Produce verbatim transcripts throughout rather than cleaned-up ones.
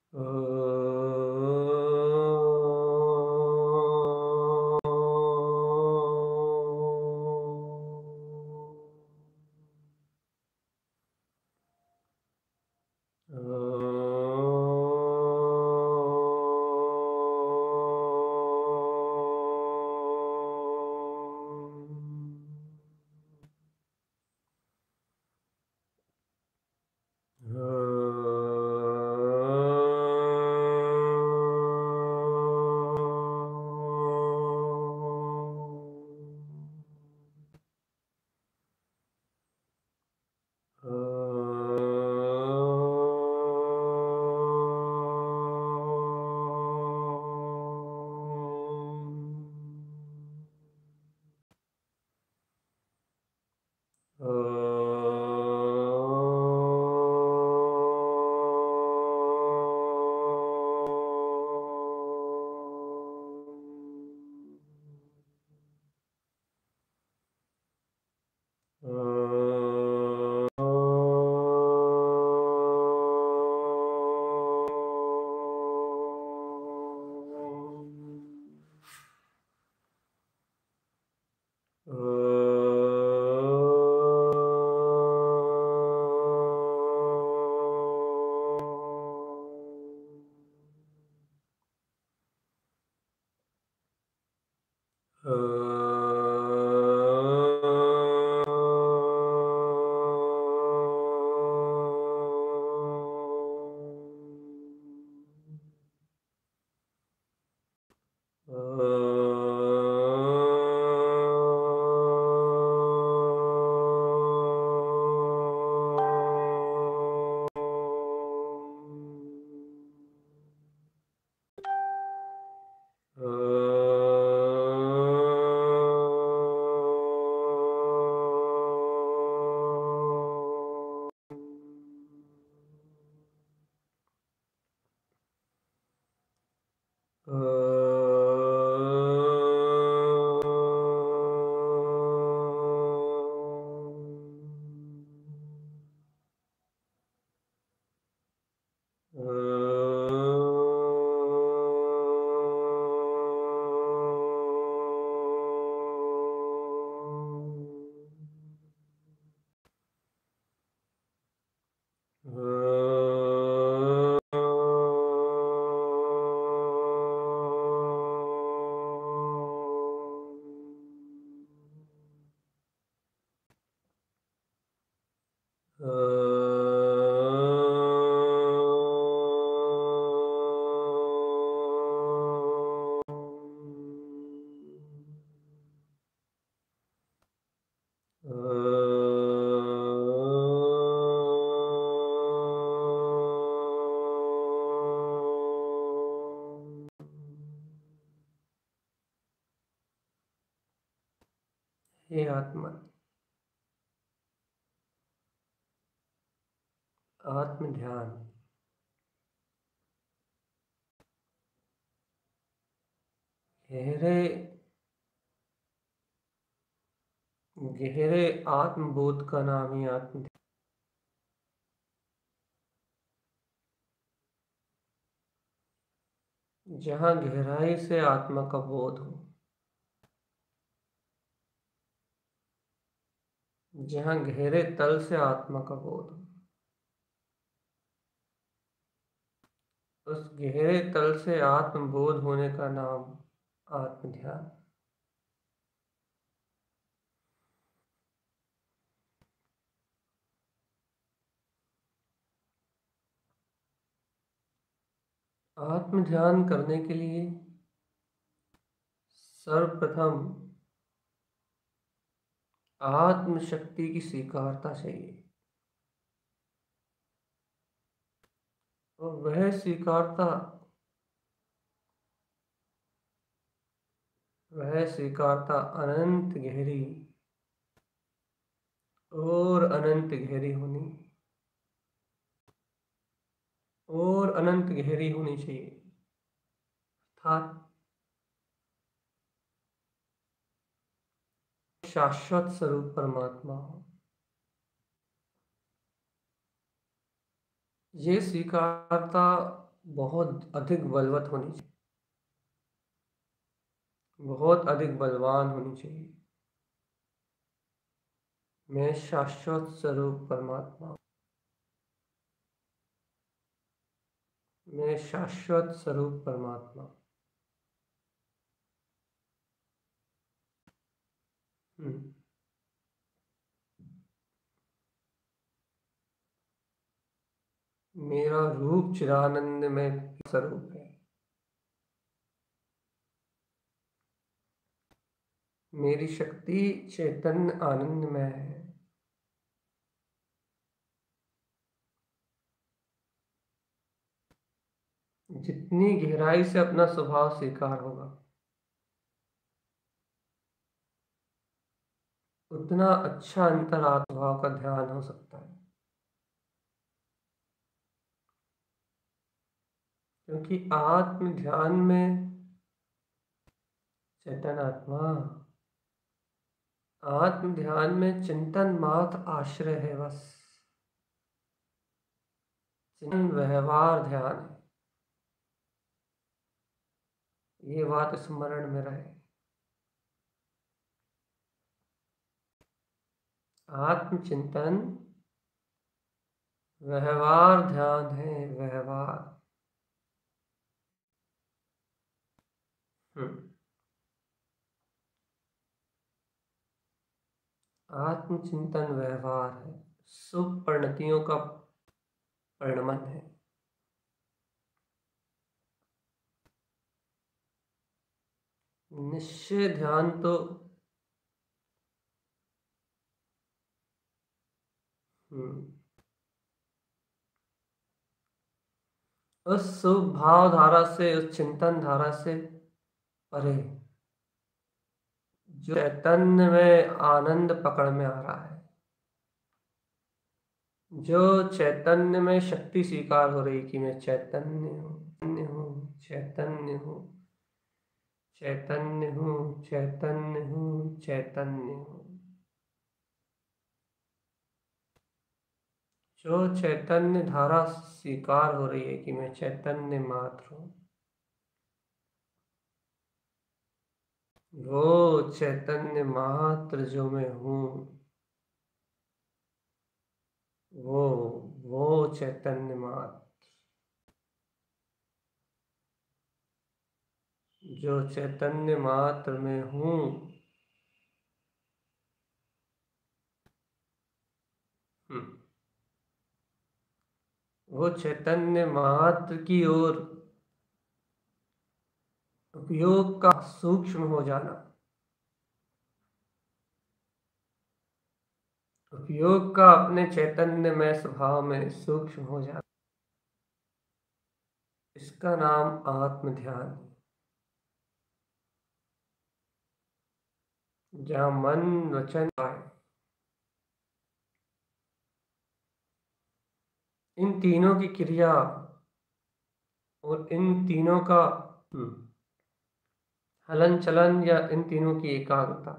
हे आत्मा, आत्म ध्यान गहरे गहरे आत्मबोध का नाम ही आत्म ध्यान। जहाँ गहराई से आत्मा का बोध हो, जहाँ गहरे तल से आत्मा का बोध हो, उस गहरे तल से आत्मबोध होने का नाम आत्म ध्यान। आत्म ध्यान करने के लिए सर्वप्रथम आत्म शक्ति की स्वीकारता चाहिए, और वह स्वीकारता वह स्वीकारता अनंत गहरी और अनंत गहरी होनी और अनंत गहरी होनी चाहिए। अर्थात शाश्वत स्वरूप परमात्मा हो। ये स्वीकारता बहुत अधिक बलवत होनी चाहिए, बहुत अधिक बलवान होनी चाहिए। मैं शाश्वत स्वरूप परमात्मा हूँ। मैं शाश्वत स्वरूप परमात्मा हूँ। हम्म, मेरा रूप चिदानंद में स्वरूप है। मेरी शक्ति चैतन्य आनंद में है। जितनी गहराई से अपना स्वभाव स्वीकार होगा, उतना अच्छा अंतरात्मा भाव का ध्यान हो सकता है। क्योंकि आत्म ध्यान में चेतन आत्मा, आत्म ध्यान में चिंतन मात्र आश्रय है बस। चिंतन व्यवहार ध्यान है। ये बात स्मरण में रहे। आत्मचिंतन व्यवहार ध्यान है, व्यवहार। हम्म आत्मचिंतन व्यवहार है, शुभ परिणतियों का परिणमन है। निश्चय ध्यान तो हम्म उस शुभ भाव धारा से, उस चिंतन धारा से परे, जो चैतन्य में आनंद पकड़ में आ रहा है, जो चैतन्य में शक्ति स्वीकार हो रही कि मैं चैतन्य हूँ, चैतन्य हूँ, चैतन्य हूँ, चैतन्य हूँ, चैतन्य हूँ, चैतन्य हूँ। जो चैतन्य धारा स्वीकार हो रही है कि मैं चैतन्य मात्र हूँ, वो चैतन्य मात्र जो मैं हूँ, वो वो चैतन्य मात्र जो चैतन्य मात्र में हूँ, हम्म, वो चैतन्य मात्र की ओर उपयोग का सूक्ष्म हो जाना, उपयोग का अपने चैतन्य में स्वभाव में सूक्ष्म हो जाना, इसका नाम आत्म ध्यान है। जहाँ मन वचन आए, इन तीनों की क्रिया और इन तीनों का हम्म, हलन चलन या इन तीनों की एकाग्रता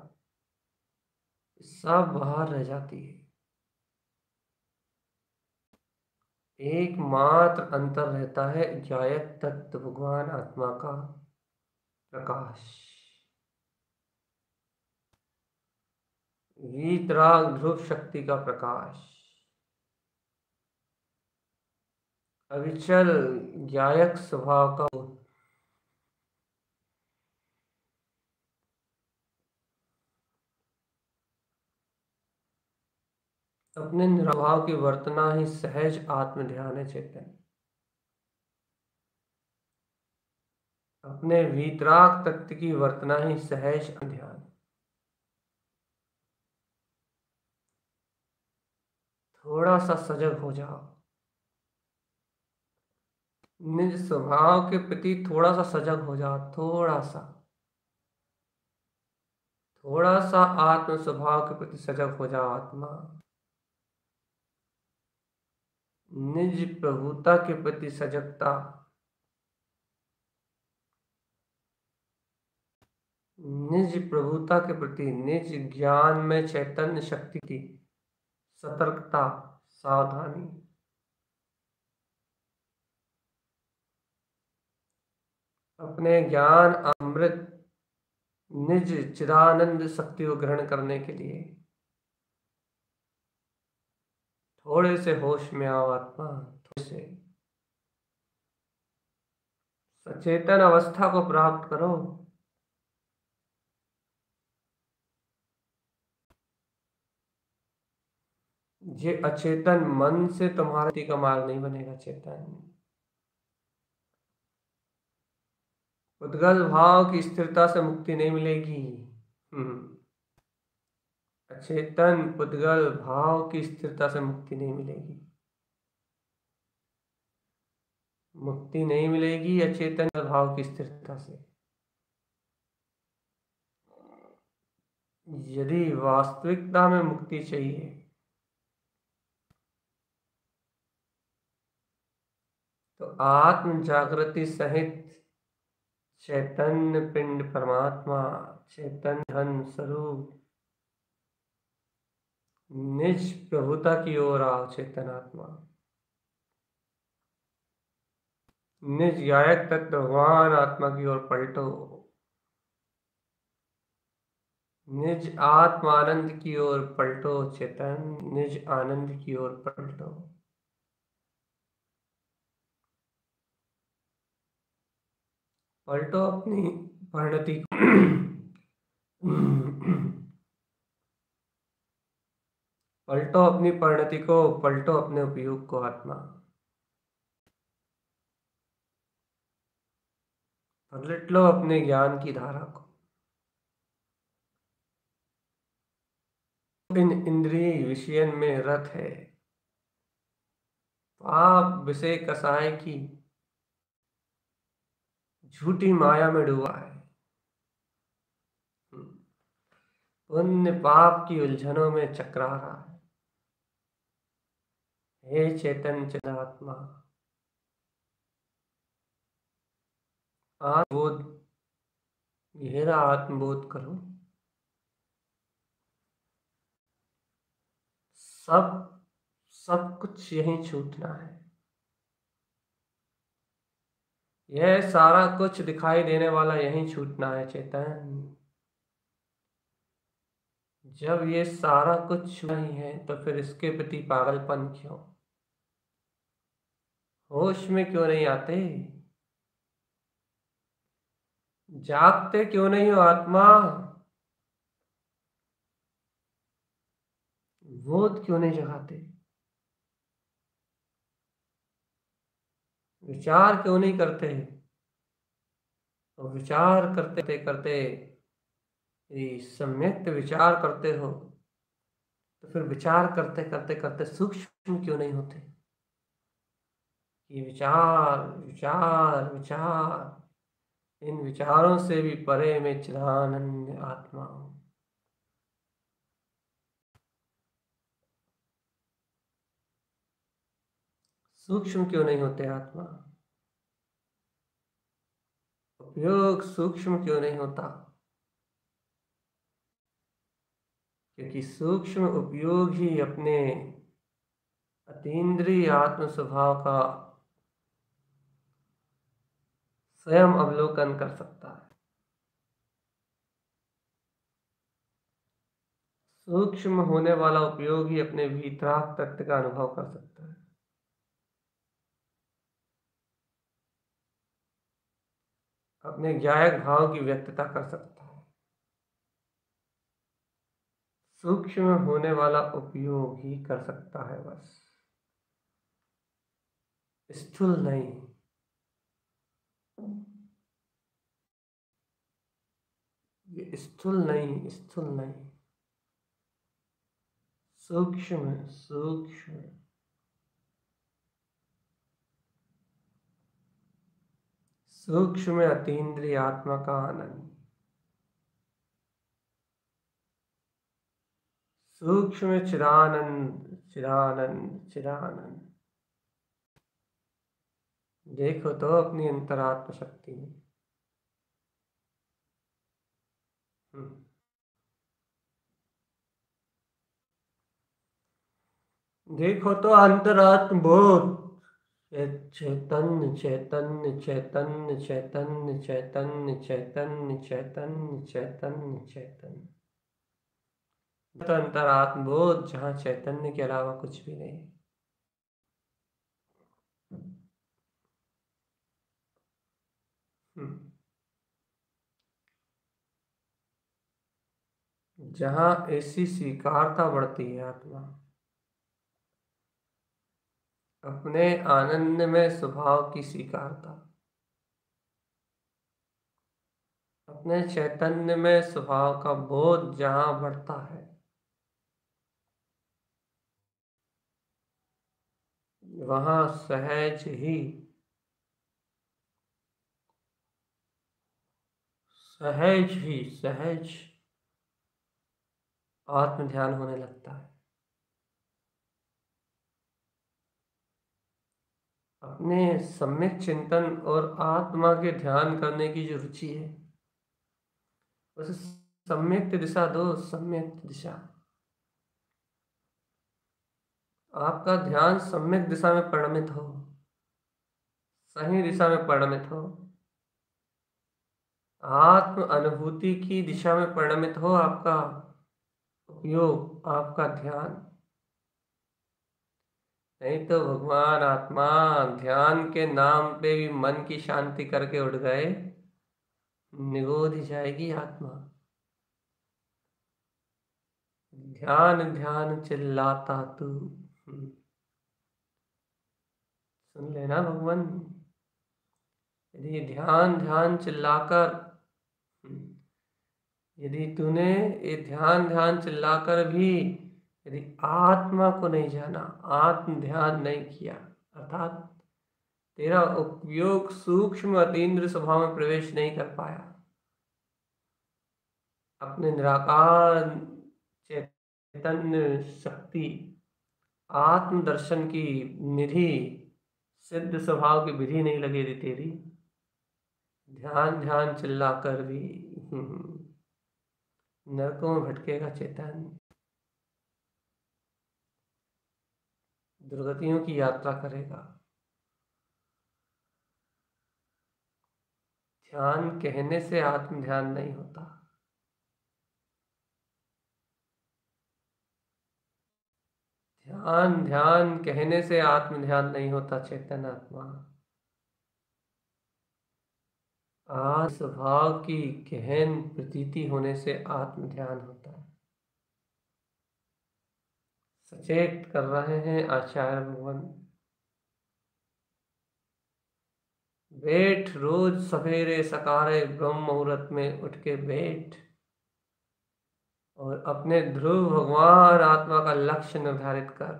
सब बाहर रह जाती है। एकमात्र अंतर रहता है गायक तत्व भगवान आत्मा का प्रकाश, वीतराग ध्रुव शक्ति का प्रकाश, अविचल गायक स्वभाव का, अपने निराभाव की वर्तना ही सहज आत्म ध्यान है चेतन। अपने वीतराग तत्व की वर्तना ही सहज ध्यान। थोड़ा सा सजग हो जाओ, निज स्वभाव के प्रति थोड़ा सा सजग हो जाओ, थोड़ा सा, थोड़ा सा आत्म स्वभाव के प्रति सजग हो जाओ आत्मा। निज प्रभुता के प्रति सजगता, निज प्रभुता के प्रति, निज ज्ञान में चैतन्य शक्ति की सतर्कता, सावधानी, अपने ज्ञान अमृत निज चिदानंद शक्ति को ग्रहण करने के लिए थोड़े से होश में आओ आत्मा, थोड़े से सचेतन अवस्था को प्राप्त करो। ये अचेतन मन से तुम्हारे का मार्ग नहीं बनेगा। चेतन उद्गल भाव की स्थिरता से मुक्ति नहीं मिलेगी। हम्म अचेतन उद्गल भाव की स्थिरता से मुक्ति नहीं मिलेगी। मुक्ति नहीं मिलेगी अचेतन भाव की स्थिरता से। यदि वास्तविकता में मुक्ति चाहिए तो आत्म जागृति सहित चैतन्य पिंड परमात्मा, चैतन्य धन स्वरूप निज प्रभुता की ओर आओ। चेतन आत्मा निज गायक तत्व भगवान आत्मा की ओर पलटो। निज आत्म आनंद की ओर पलटो। चेतन निज आनंद की ओर पलटो। पलटो अपनी परिणति को। पलटो अपनी परिणति को, पलटो अपने उपयोग को। आत्मा पलट लो अपने ज्ञान की धारा को। इन इंद्रिय विषयन में रत है, पाप विषय कसाय की झूठी माया में डूबा है। पुण्य पाप की उलझनों में चकरा रहा है। हे चेतन चिदात्मा, आत्मबोध, गहरा आत्मबोध करो। सब सब कुछ यहीं छूटना है। यह सारा कुछ दिखाई देने वाला यहीं छूटना है। चेतन जब ये सारा कुछ छूटा ही है तो फिर इसके प्रति पागलपन क्यों? होश में क्यों नहीं आते? जागते क्यों नहीं हो आत्मा? बोध क्यों नहीं जगाते? विचार क्यों नहीं करते? तो विचार करते करते यदि सम्यक विचार करते हो तो फिर विचार करते करते करते सूक्ष्म क्यों नहीं होते? ये विचार विचार विचार, इन विचारों से भी परे में चिदानंद आत्मा हूं। सूक्ष्म क्यों नहीं होते आत्मा? उपयोग सूक्ष्म क्यों नहीं होता? क्योंकि सूक्ष्म उपयोग ही अपने अतीन्द्रिय आत्म स्वभाव का स्वयं अवलोकन कर सकता है। सूक्ष्म होने वाला उपयोग ही अपने भीतराग तत्व का अनुभव कर सकता है। अपने ज्ञायक भाव की व्यक्तता कर सकता है। सूक्ष्म होने वाला उपयोग ही कर सकता है, बस स्थूल नहीं। ये स्थूल नहीं, स्थूल नहीं, सूक्ष्म सूक्ष्म सूक्ष्म अतीन्द्रिय आत्मा का आनंद, सूक्ष्म चिदानंद चिदानंद चिदानंद। देखो तो अपनी अंतरात्म शक्ति में। देखो तो अंतरात्म बोध, चैतन्य चैतन्य चैतन्य चैतन्य चैतन्य चैतन्य चैतन्य चैतन्य चैतन्य अंतरात्म बोध जहाँ चैतन्य के अलावा कुछ भी नहीं। जहाँ ऐसी स्वीकारता बढ़ती है आत्मा, अपने आनंद में स्वभाव की स्वीकारता, अपने चैतन्य में स्वभाव का बोध जहाँ बढ़ता है, वहाँ सहज ही सहज ही सहज आत्म ध्यान होने लगता है। अपने सम्यक चिंतन और आत्मा के ध्यान करने की जो रुचि है, उसे सम्यक दिशा दो। सम्यक दिशा, आपका ध्यान सम्यक दिशा में परिणमित हो, सही दिशा में परिणमित हो, आत्म अनुभूति की दिशा में परिणमित हो आपका उपयोग, आपका ध्यान। नहीं तो भगवान आत्मा ध्यान के नाम पे भी मन की शांति करके उठ गए, निगोद ही जाएगी आत्मा। ध्यान ध्यान चिल्लाता तू, सुन लेना भगवान। यदि ध्यान ध्यान चिल्लाकर, यदि तूने ये ध्यान ध्यान चिल्लाकर भी यदि आत्मा को नहीं जाना, आत्म ध्यान नहीं किया, अर्थात तेरा उपयोग सूक्ष्म अतीन्द्रिय स्वभाव में प्रवेश नहीं कर पाया, अपने निराकार चैतन्य शक्ति आत्म दर्शन की निधि सिद्ध स्वभाव की विधि नहीं लगी थी तेरी, ध्यान ध्यान चिल्लाकर भी नरकों में भटकेगा चैतन्य, दुर्गतियों की यात्रा करेगा। ध्यान कहने से आत्म ध्यान नहीं होता, ध्यान ध्यान कहने से आत्म ध्यान नहीं होता। चैतन्य आत्मा आज स्वभाव की गहन प्रतीति होने से आत्म ध्यान होता है। सचेत कर रहे हैं आचार्य भगवान। बैठ रोज सवेरे सकारे ब्रह्म मुहूर्त में उठ के बैठ और अपने ध्रुव भगवान आत्मा का लक्ष्य निर्धारित कर,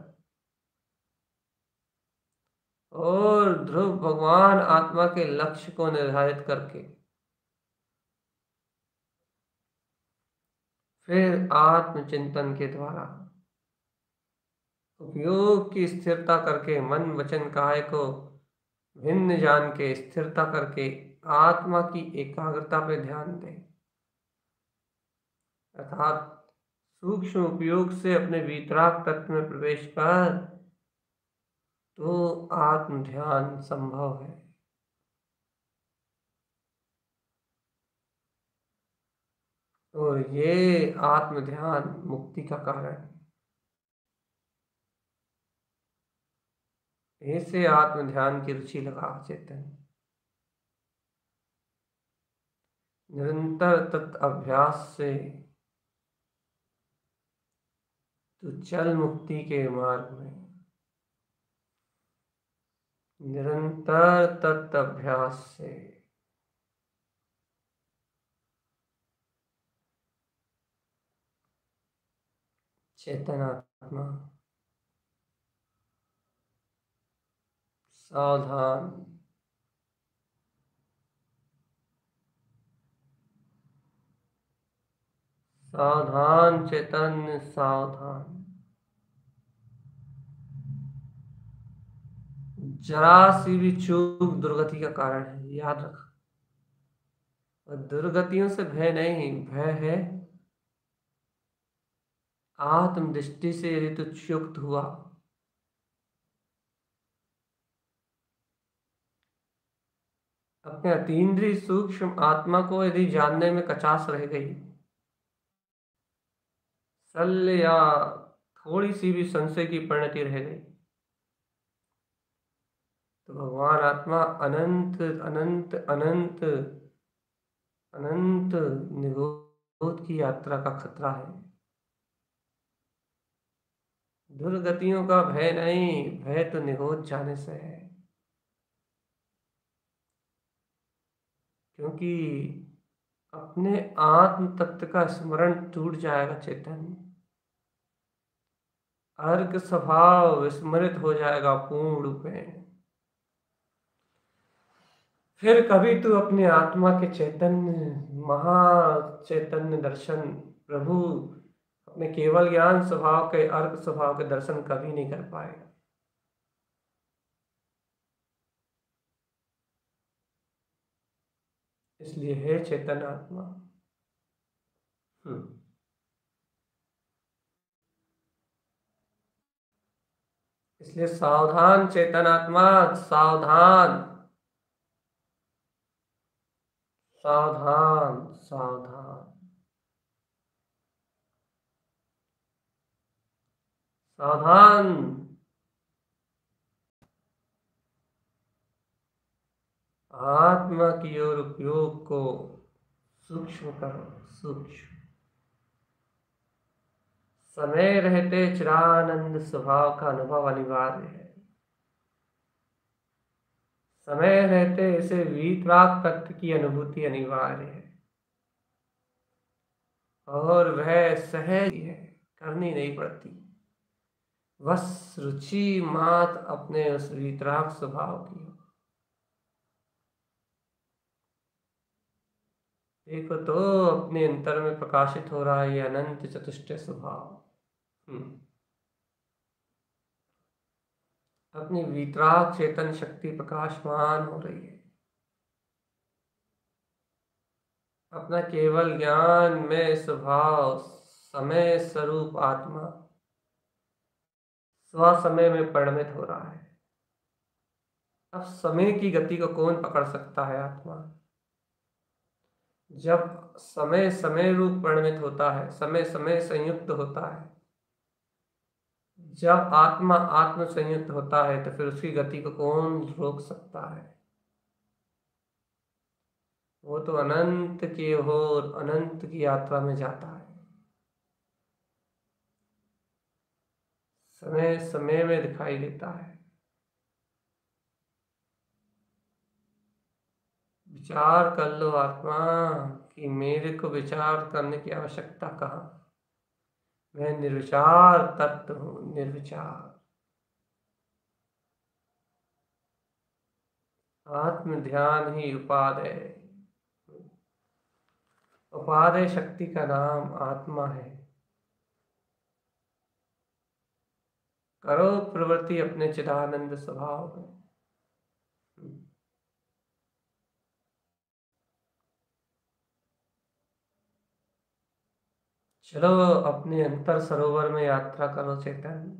और ध्रुव भगवान आत्मा के लक्ष्य को निर्धारित करके फिर आत्मचिंतन के द्वारा उपयोग की स्थिरता करके मन वचन काया को भिन्न जान के स्थिरता करके आत्मा की एकाग्रता पे ध्यान दे, अर्थात सूक्ष्म उपयोग से अपने वीतराग तत्व में प्रवेश कर तो आत्म ध्यान संभव है। और ये आत्म ध्यान मुक्ति का कारण है। ऐसे आत्म ध्यान की रुचि लगा चेतन, निरंतर तत् अभ्यास से तो चल मुक्ति के मार्ग में, निरंतर तत् अभ्यास से चेतन आत्मा सावधान, सावधान चैतन्य सावधान, जरा सी भी चूक दुर्गति का कारण है, याद रख। और दुर्गतियों से भय नहीं, भय है आत्म दृष्टि से यदि तू च्युत हुआ अपने अतीन्द्रिय सूक्ष्म आत्मा को यदि जानने में कचास रह गई, शल्य या थोड़ी सी भी संशय की परिणति रह गई, तो भगवान आत्मा अनंत अनंत अनंत अनंत निरोध की यात्रा का खतरा है। दुर्गतियों का भय नहीं, भय तो निरोध जाने से है। क्योंकि अपने आत्म तत्व का स्मरण टूट जाएगा चैतन्य, अर्क स्वभाव विस्मृत हो जाएगा पूर्ण रूप में। फिर कभी तू अपने आत्मा के चैतन्य महा चैतन्य दर्शन, प्रभु अपने केवल ज्ञान स्वभाव के अर्क स्वभाव के दर्शन कभी नहीं कर पाएगा। इसलिए है चैतन्य आत्मा, हम्म इसलिए सावधान चेतन आत्मा, सावधान सावधान सावधान सावधान। आत्मा की ओर उपयोग को सूक्ष्म करो, सूक्ष्म। समय रहते चिरानंद स्वभाव का अनुभव अनिवार्य है। समय रहते इसे वीतराग तत्व की अनुभूति अनिवार्य है, और वह सहज है, करनी नहीं पड़ती। बस रुचि मात अपने उस वीतराग स्वभाव की। देखो तो अपने अंतर में प्रकाशित हो रहा है ये अनंत चतुष्टय स्वभाव। हम्म अपनी वीतराग चेतन शक्ति प्रकाशमान हो रही है। अपना केवल ज्ञान में स्वभाव समय स्वरूप आत्मा स्व समय में परिणमित हो रहा है। अब समय की गति को कौन पकड़ सकता है? आत्मा जब समय समय रूप परिणमित होता है, समय समय संयुक्त होता है, जब आत्मा आत्म संयुक्त होता है, तो फिर उसकी गति को कौन रोक सकता है? वो तो अनंत की ओर अनंत की यात्रा में जाता है। समय समय में दिखाई देता है। विचार कर लो आत्मा कि मेरे को विचार करने की आवश्यकता कहाँ? मैं निर्विचार तत्व हूं, निर्विचार। आत्म ध्यान ही उपादेय, उपादेय शक्ति का नाम आत्मा है। करो प्रवृत्ति अपने चिदानंद स्वभाव में। चलो अपने अंतर सरोवर में यात्रा करो चेतन,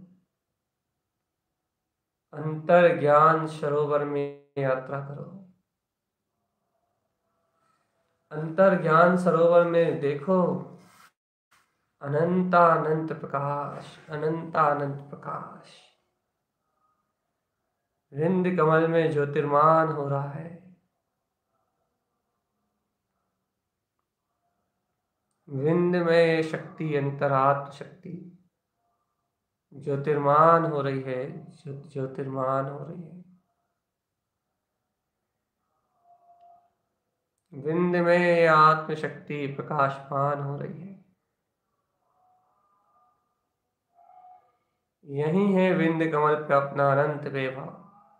अंतर ज्ञान सरोवर में यात्रा करो। अंतर ज्ञान सरोवर में देखो अनंतानंत प्रकाश, अनंतानंत प्रकाश। विंध्य कमल में ज्योतिर्मान हो रहा है। विंध्य में शक्ति, अंतरात्म शक्ति ज्योतिर्मान हो रही है, ज्योतिर्मान हो रही है। विंध्य में आत्म शक्ति प्रकाशमान हो रही है। यही है विंध्य कमल पे अपना अनंत वैभव।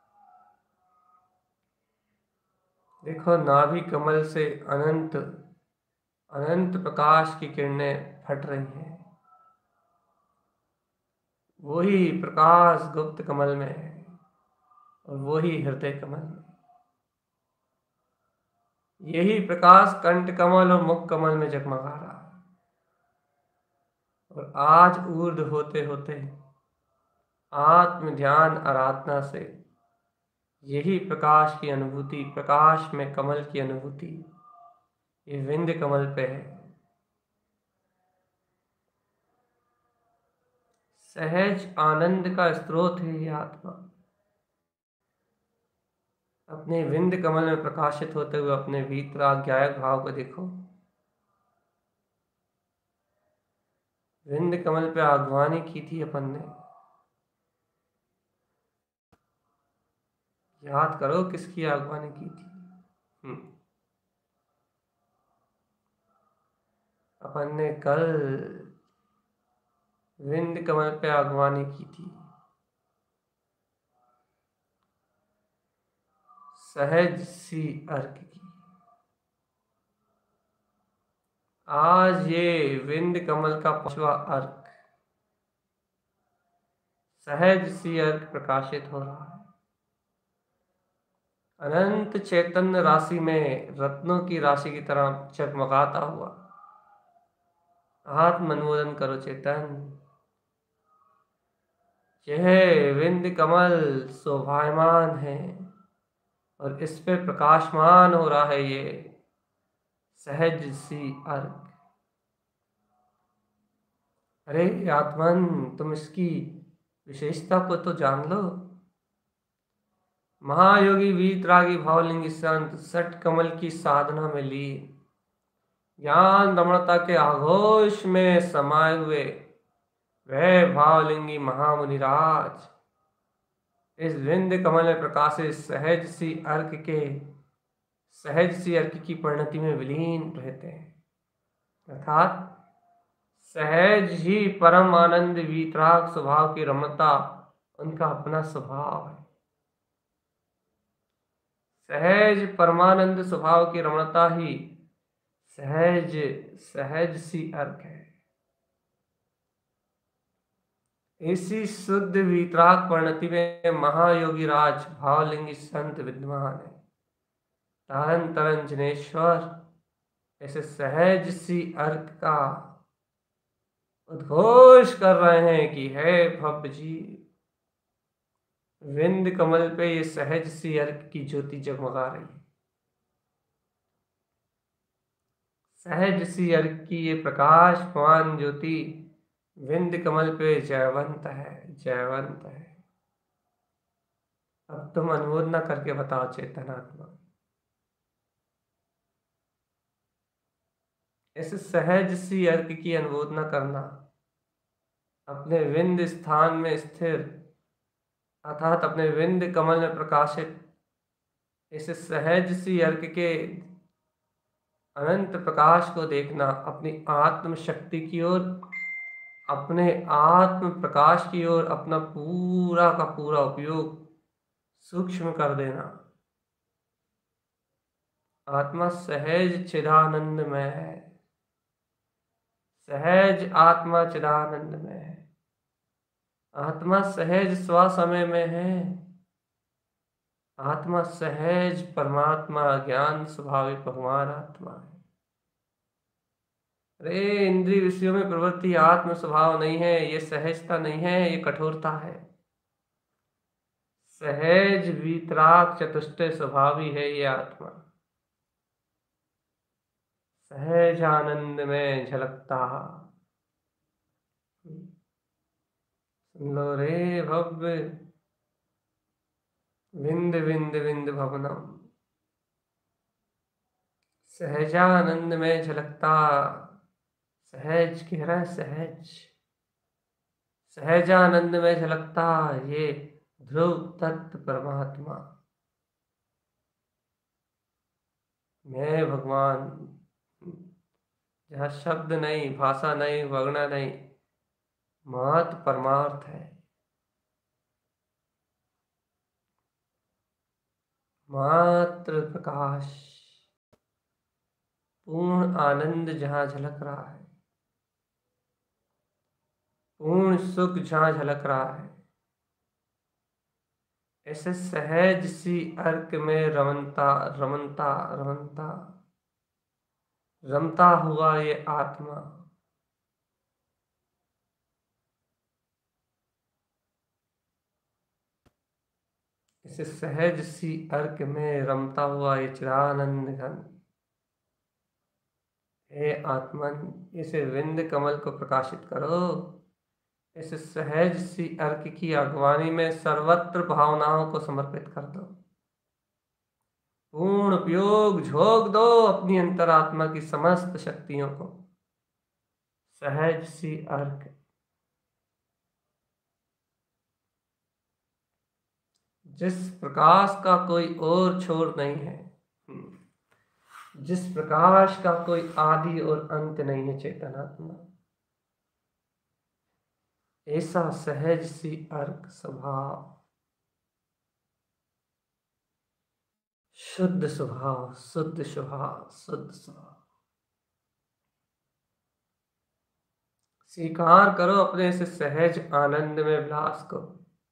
देखो नाभि कमल से अनंत अनंत प्रकाश की किरणें फट रही हैं। वही प्रकाश गुप्त कमल में है और वही हृदय कमल में। यही प्रकाश कंठ कमल और मुख कमल में जगमगा रहा है। और आज ऊर्ध्व होते होते आत्म ध्यान आराधना से यही प्रकाश की अनुभूति, प्रकाश में कमल की अनुभूति, ये विंध्य कमल पे है। सहज आनंद का स्रोत है ये आत्मा। अपने विंध्य कमल में प्रकाशित होते हुए अपने वीतराग ज्ञायक भाव को देखो। विंध्य कमल पे आगवानी की थी अपन ने, याद करो किसकी आगवानी की थी। हम्म अपन ने कल विंध्य कमल पे आगवानी की थी, सहज सी अर्क की। आज ये विंध्य कमल का पांचवा अर्क, सहज सी अर्क प्रकाशित हो रहा है। अनंत चैतन्य राशि में रत्नों की राशि की तरह चकमकाता हुआ। आत्म अनुमोदन करो चेतन। यह विंध्य कमल शोभायमान है और इस पे प्रकाशमान हो रहा है ये सहज सी अर्क। अरे आत्मन, तुम इसकी विशेषता को तो जान लो। महायोगी वीतरागी भावलिंगी संत सट कमल की साधना में ली, ज्ञान रमणता के आघोष में समाये हुए वह भावलिंगी महामुनिराज इस विंध्य कमल में प्रकाशित सहज सी अर्क के सहज सी अर्क की परिणति में विलीन रहते हैं। अर्थात सहज ही परम आनंद वीतराग स्वभाव की रमणता उनका अपना स्वभाव है। सहज परमानंद स्वभाव की रमणता ही सहज सहज सी अर्क है। इसी शुद्ध वीतराग परिणति में महायोगी राज भावलिंगी संत विद्वान है। तारन तरन जनेश्वर ऐसे सहज सी अर्क का उद्घोष कर रहे हैं कि हे भव्य जी, विंध्य कमल पे ये सहज सी अर्क की ज्योति जगमगा रही है। सहज सी अर्क की ये प्रकाशमान ज्योति विंध्य कमल पे जयवंत है, जयवंत है। अब तुम अनुमोदना करके बताओ चेतनात्मा, इस सहज सी अर्क की अनुमोदना करना, अपने विंध्य स्थान में स्थिर अर्थात अपने विंध्य कमल में प्रकाशित इस सहज सी अर्क के अनंत प्रकाश को देखना, अपनी आत्म शक्ति की ओर, अपने आत्म प्रकाश की ओर अपना पूरा का पूरा उपयोग सूक्ष्म कर देना। आत्मा सहज चिदानंद में है, सहज आत्मा चिदानंद में है। आत्मा सहज स्वसमय में है। आत्मा सहज परमात्मा ज्ञान स्वभाविक भगवान आत्मा है। अरे इंद्रिय विषयों में प्रवृत्ति आत्म स्वभाव नहीं है, ये सहजता नहीं है, ये कठोरता है। सहज वीतराग चतुष्टय स्वभावी है ये आत्मा, सहज आनंद में झलकता। सुन लो रे भव्य, विंद विंद विंद भवनम, सहजानंद में झलकता। सहज कह रहा है, सहज सहजानंद में झलकता ये ध्रुव तत्व परमात्मा, मैं भगवान। जहाँ शब्द नहीं, भाषा नहीं, वर्णा नहीं, मात्र परमार्थ है। मात्र प्रकाश, पूर्ण आनंद जहाँ झलक रहा है, पूर्ण सुख जहाँ झलक रहा है, ऐसे सहज सी अर्क में रमनता रमनता रमनता रमता हुआ ये आत्मा, इस सहज सी अर्क में रमता हुआ ये चिदानंद घन, हे आत्मन इसे विंद कमल को प्रकाशित करो। इस सहज सी अर्क की अगवानी में सर्वत्र भावनाओं को समर्पित कर दो। पूर्ण उपयोग झोंक दो अपनी अंतरात्मा की समस्त शक्तियों को। सहज सी अर्क, जिस प्रकाश का कोई और छोर नहीं है, जिस प्रकाश का कोई आदि और अंत नहीं है, चेतन आत्मा, ऐसा सहज सी अर्क स्वभाव, शुद्ध स्वभाव, शुद्ध स्वभाव, शुद्ध स्वभाव स्वीकार करो अपने इस सहज आनंद में विलास को।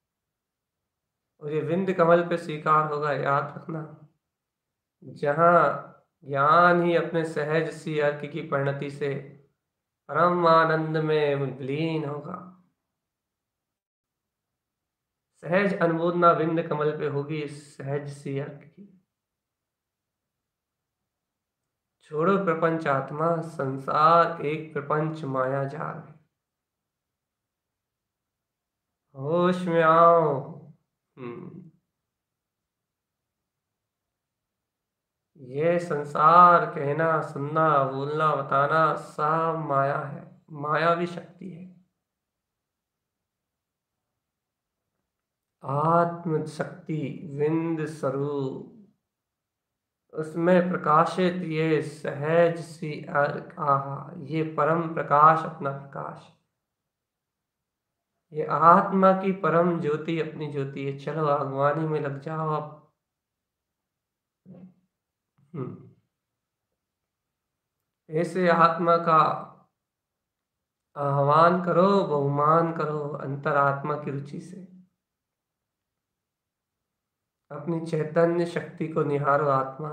और ये विंद कमल पे स्वीकार होगा, याद रखना। जहाँ ज्ञान ही अपने सहज सी अर्क की परिणति से परम आनंद में विलीन होगा। सहज अनुमोदना विंद कमल पे होगी सहज सी अर्क की। छोड़ो प्रपंच आत्मा, संसार एक प्रपंच माया जाल है। होश में आओ। हम्म ये संसार कहना, सुनना, बोलना, बताना सब माया है, मायावी शक्ति है। आत्म शक्ति विंद स्वरूप, उसमें प्रकाशित ये सहज सी अर्क, आहा ये परम प्रकाश, अपना प्रकाश, ये आत्मा की परम ज्योति, अपनी ज्योति है। चलो आगवानी में लग जाओ अब। हम्म ऐसे आत्मा का आह्वान करो, बहुमान करो अंतरात्मा की रुचि से। अपनी चैतन्य शक्ति को निहारो आत्मा,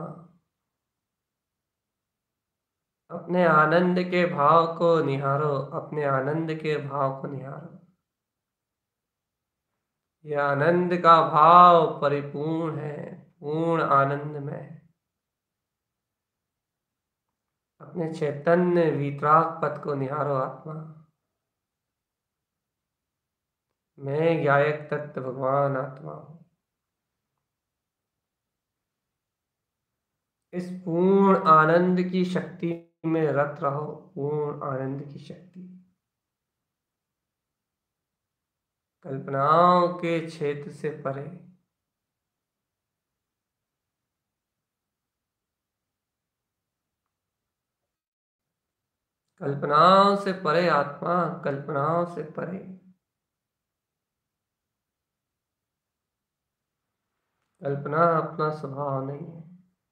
अपने आनंद के भाव को निहारो, अपने आनंद के भाव को निहारो। यह आनंद का भाव परिपूर्ण है, पूर्ण आनंद में है। अपने चैतन्य वीतराग पद को निहारो आत्मा। मैं ज्ञायक तत्व भगवान आत्मा हूं। इस पूर्ण आनंद की शक्ति में रत रहो, पूर्ण आनंद की शक्ति। कल्पनाओं के क्षेत्र से परे, कल्पनाओं से परे आत्मा, कल्पनाओं से परे। कल्पना अपना स्वभाव नहीं है।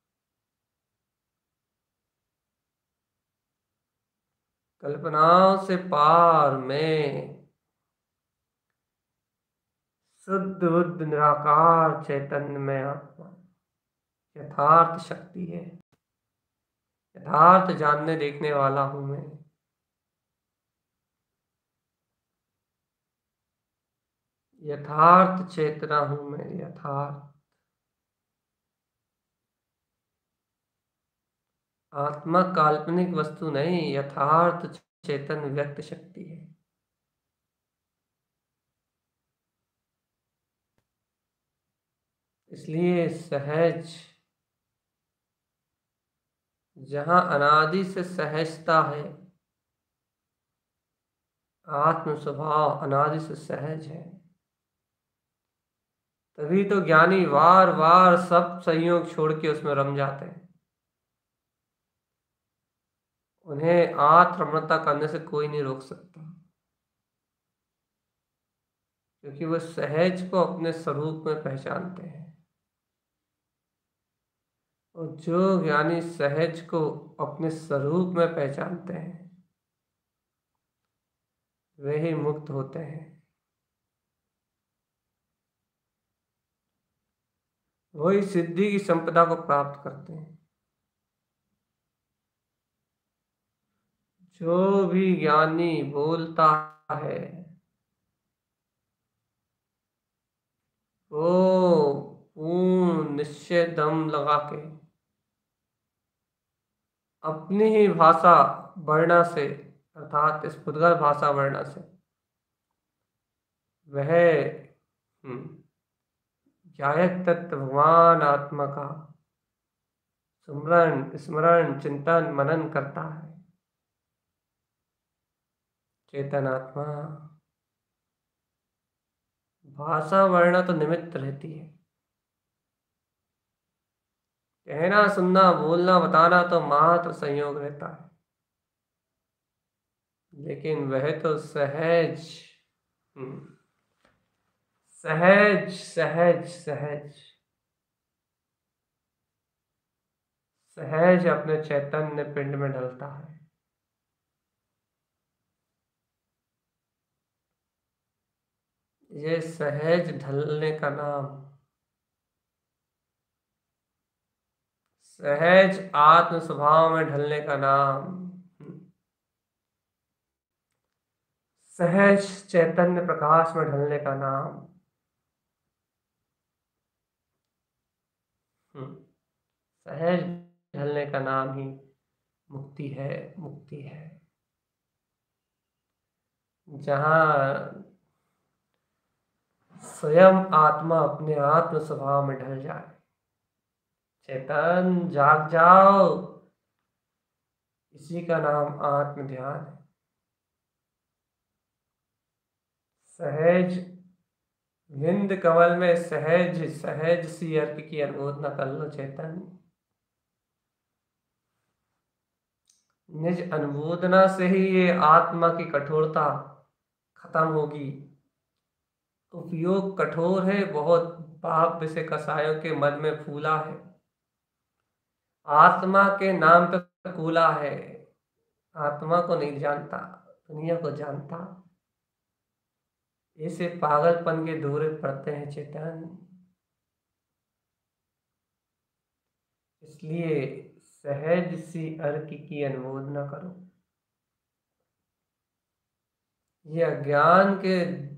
कल्पनाओं से पार में शुद्ध बुद्ध निराकार चैतन्य में आत्मा यथार्थ शक्ति है। यथार्थ जानने देखने वाला हूं मैं। यथार्थ चेतना हूं मैं। यथार्थ आत्मा काल्पनिक वस्तु नहीं, यथार्थ चेतन व्यक्त शक्ति है। इसलिए सहज, जहां अनादि से सहजता है, आत्म स्वभाव अनादि से सहज है, तभी तो ज्ञानी बार बार सब संयोग छोड़ के उसमें रम जाते हैं। उन्हें आत्मरमणता करने से कोई नहीं रोक सकता, क्योंकि वो सहज को अपने स्वरूप में पहचानते हैं। और जो ज्ञानी सहज को अपने स्वरूप में पहचानते हैं, वे ही मुक्त होते हैं। वही सिद्धि की संपदा को प्राप्त करते हैं। जो भी ज्ञानी बोलता है वो पूर्ण निश्चय दम लगा के अपनी ही भाषा वर्णा से अर्थात इस पुद्गल भाषा वर्णा से वह गायक तत्व भगवान आत्मा का सुमरण स्मरण चिंतन मनन करता है। चेतन आत्मा भाषा वर्णा तो निमित्त रहती है, कहना सुनना बोलना बताना तो मात्र संयोग रहता है, लेकिन वह तो सहज सहज सहज सहज सहज अपने चैतन्य पिंड में ढलता है। ये सहज ढलने का नाम, सहज आत्म स्वभाव में ढलने का नाम, सहज चैतन्य प्रकाश में ढलने का नाम, सहज ढलने का नाम ही मुक्ति है। मुक्ति है जहाँ स्वयं आत्मा अपने आत्म स्वभाव में ढल जाए। चेतन जाग जाओ, इसी का नाम आत्म ध्यान है। सहज विंद कमल में सहज सहज सी अर्क की अनुमोदना कर लो। चेतन निज अनुमोदना से ही ये आत्मा की कठोरता खत्म होगी। उपयोग कठोर है बहुत, पाप विषय कसायों के मन में फूला है, आत्मा के नाम पे कूला है। आत्मा को नहीं जानता, दुनिया को जानता, ऐसे पागलपन के दौरे पड़ते हैं चेतन। इसलिए सहज सी अर्क की अनुमोदना करो। ये अज्ञान के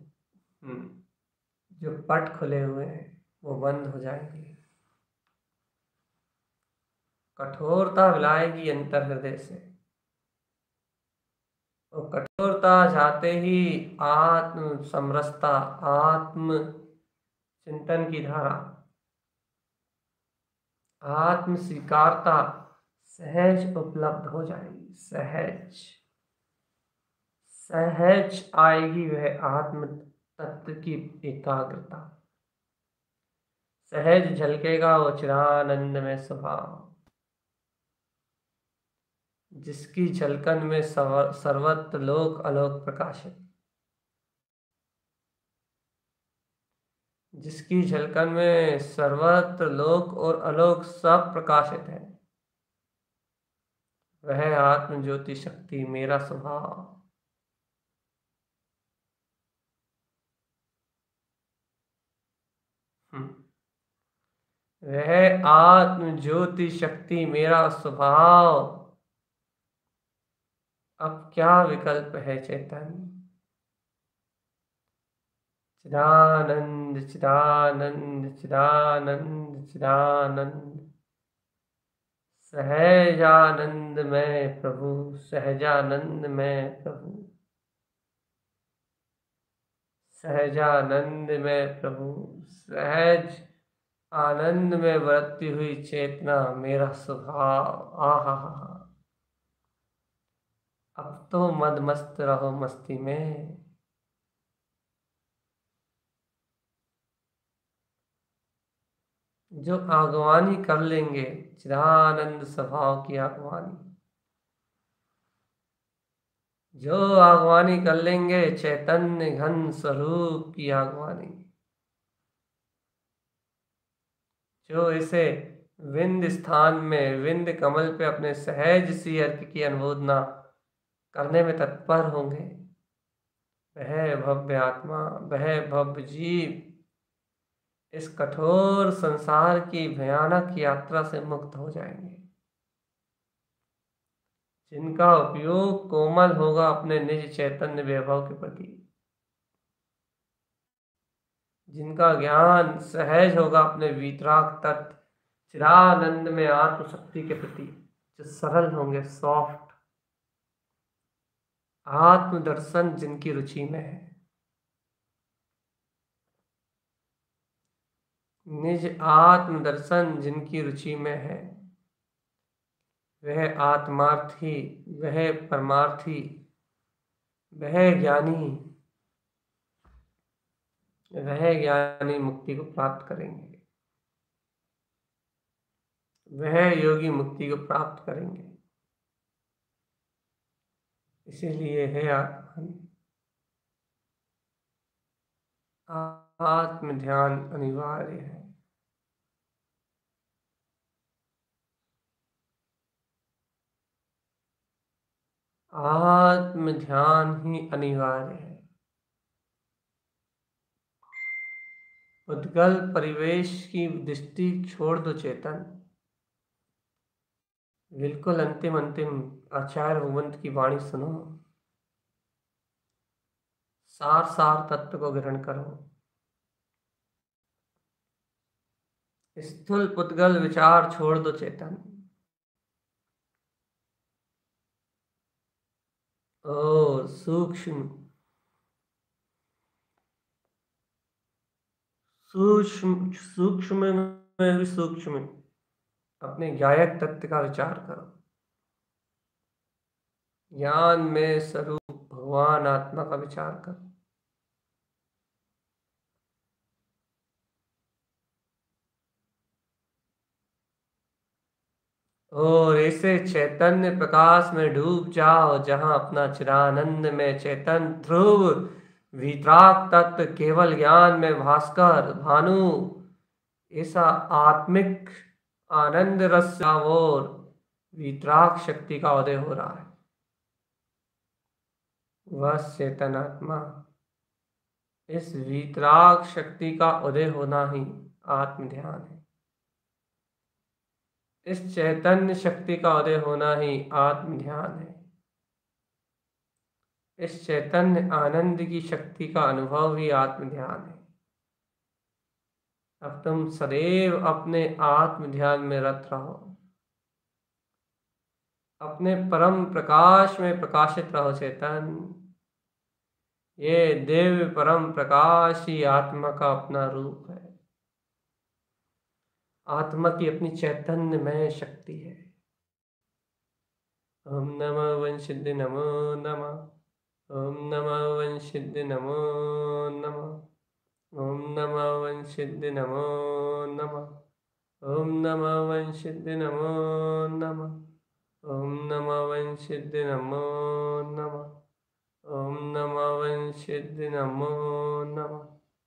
जो पट खुले हुए हैं वो बंद हो जाएंगे, कठोरता मिलाएगी अंतर हृदय से। तो कठोरता जाते ही आत्म समरसता, आत्म चिंतन की धारा, आत्म स्वीकारता सहज उपलब्ध हो जाएगी। सहज सहज आएगी वह आत्म तत्व की एकाग्रता, सहज झलकेगा वो चिदानंद में स्वभाव, जिसकी झलकन में सर्वत्र लोक अलोक प्रकाशित, जिसकी झलकन में सर्वत्र लोक और अलोक सब प्रकाशित है। वह आत्म ज्योति शक्ति मेरा स्वभाव। वह आत्म ज्योति शक्ति मेरा स्वभाव। अब क्या विकल्प है चेतन? चिदानंद चिदानंद चिदानंद चिदानंद, सहजानंद में प्रभु, सहजानंद में प्रभु, सहजानंद में प्रभु, सहज आनंद में बरतती हुई चेतना मेरा स्वभाव। आहा हा, अब तो मदमस्त रहो मस्ती में। जो आगवानी कर लेंगे चिदानंद स्वभाव की आगवानी, जो आगवानी कर लेंगे चैतन्य घन स्वरूप की आगवानी, जो इसे विंद स्थान में विंद कमल पे अपने सहज सी अर्क की अनुमोदना करने में तत्पर होंगे, वह भव्य आत्मा, वह भव्य जीव इस कठोर संसार की भयानक यात्रा से मुक्त हो जाएंगे। जिनका उपयोग कोमल होगा अपने निज चैतन्य वैभव के प्रति, जिनका ज्ञान सहज होगा अपने वीतराग तत्व चिरानंद में आत्मशक्ति के प्रति, जो सरल होंगे, सॉफ्ट, आत्मदर्शन जिनकी रुचि में है, निज आत्मदर्शन जिनकी रुचि में है, वह आत्मार्थी, वह परमार्थी, वह ज्ञानी, वह ज्ञानी मुक्ति को प्राप्त करेंगे, वह योगी मुक्ति को प्राप्त करेंगे। इसीलिए है आत्मन आत्म ध्यान अनिवार्य है। आत्म ध्यान ही अनिवार्य है। उद्गल परिवेश की दृष्टि छोड़ दो चेतन, बिल्कुल अंतिम अंतिम आचार्य भगवंत की वाणी सुनो, सार सार तत्व को ग्रहण करो। स्थूल पुद्गल विचार छोड़ दो चेतन, और सूक्ष्म सूक्ष्म सूक्ष्म में भी सूक्ष्म अपने गायक तत्व का विचार करो। ज्ञान में स्वरूप भगवान आत्मा का विचार करो, और ऐसे चैतन्य प्रकाश में डूब जाओ जहां अपना चिरानंद में चैतन्य ध्रुव वितराग तत्व केवल ज्ञान में भास्कर भानु, ऐसा आत्मिक आनंद रस और वितराग शक्ति का उदय हो रहा है। वह चेतन आत्मा, इस वितराग शक्ति का उदय होना ही आत्म ध्यान है। इस चैतन्य शक्ति का उदय होना ही आत्म ध्यान है। इस चैतन्य आनंद की शक्ति का अनुभव ही आत्म ध्यान है। अब तुम सदैव अपने आत्म ध्यान में रत रहो, अपने परम प्रकाश में प्रकाशित रहो चेतन। ये दिव्य परम प्रकाश ही आत्मा का अपना रूप है, आत्मा की अपनी चैतन्यमय शक्ति है। ओम नमः वंशिद्ध नमो नमः, ओम नमः वंशिद्ध नमो नमः, ओम नमः वंशिद्ध नमो नमः, ओम नमः वंशिद्ध नमो नमः, ओम नमः वंशिद्ध नमो नमः, ओम नमः वंशिद्ध नमो नमः,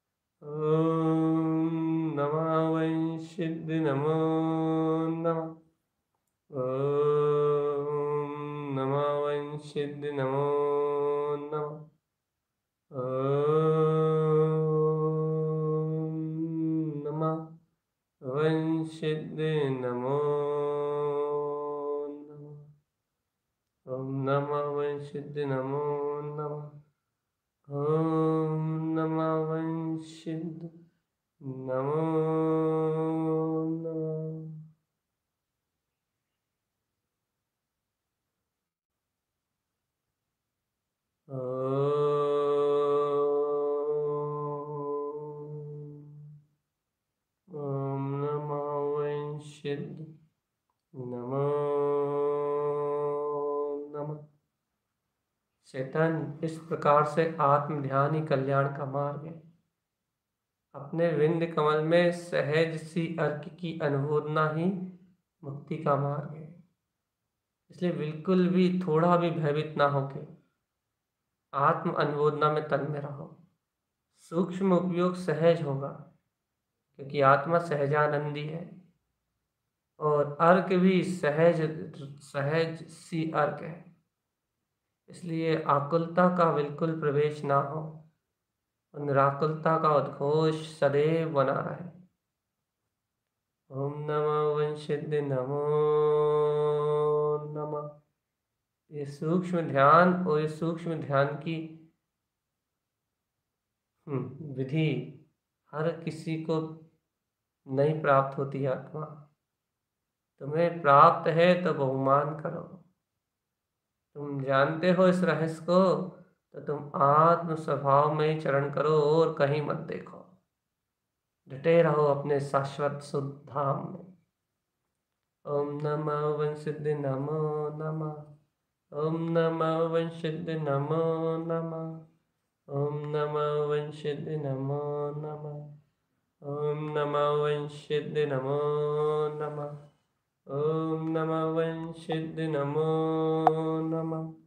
ओम नमः वंशिद्ध नमो नमः, ओम नमः वंशिद्ध नमो नमः, ओम नमः वंशिद्ध नमो नमः, ओम नमः वंशिद्ध नमो नमः, ओम नमः वंशिद्ध नमो नमः। ओम नमः वंशिद्ध नमो नमः। चेतन, इस प्रकार से आत्म ध्यान ही कल्याण का मार्ग है। अपने विंद कमल में सहज सी अर्क की अनुमोदना ही मुक्ति का मार्ग है। इसलिए बिल्कुल भी थोड़ा भी भयभीत ना होके आत्म अनुमोदना में तन में रहो। सूक्ष्म उपयोग सहज होगा क्योंकि आत्मा सहजानंदी है, और अर्क भी सहज सहज सी अर्क है। इसलिए आकुलता का बिल्कुल प्रवेश ना हो, निराकुलता का उद्घोष सदैव बना रहे। ओम नमः वंशिद्ध नमो नमः। ये सूक्ष्म ध्यान और ये सूक्ष्म ध्यान की विधि हर किसी को नहीं प्राप्त होती आत्मा। तुम्हें प्राप्त है तो बहुमान करो। तुम जानते हो इस रहस्य को, तो तुम आत्म स्वभाव में ही चरण करो और कहीं मत देखो। डटे रहो अपने शाश्वत शुद्ध धाम में। ओम नमः वंशिद्ध नमो नमः। ओम नमः वंशिद्ध नमो नमः। ओम नमः वंशिद्ध नमो नमः। ओम नमः वंशिद्ध नमो नमः। ओम नमः वंशिद्ध नमो नमः।